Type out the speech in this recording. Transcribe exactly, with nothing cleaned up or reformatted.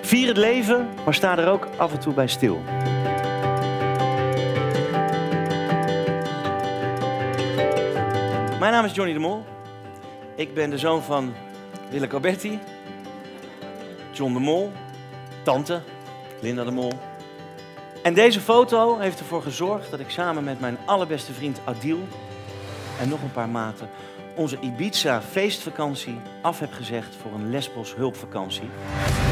Vier het leven, maar sta er ook af en toe bij stil. Mijn naam is Johnny de Mol. Ik ben de zoon van Willeke Alberti, John de Mol, tante Linda de Mol. En deze foto heeft ervoor gezorgd dat ik samen met mijn allerbeste vriend Adil en nog een paar maten onze Ibiza feestvakantie af heb gezegd voor een Lesbos hulpvakantie.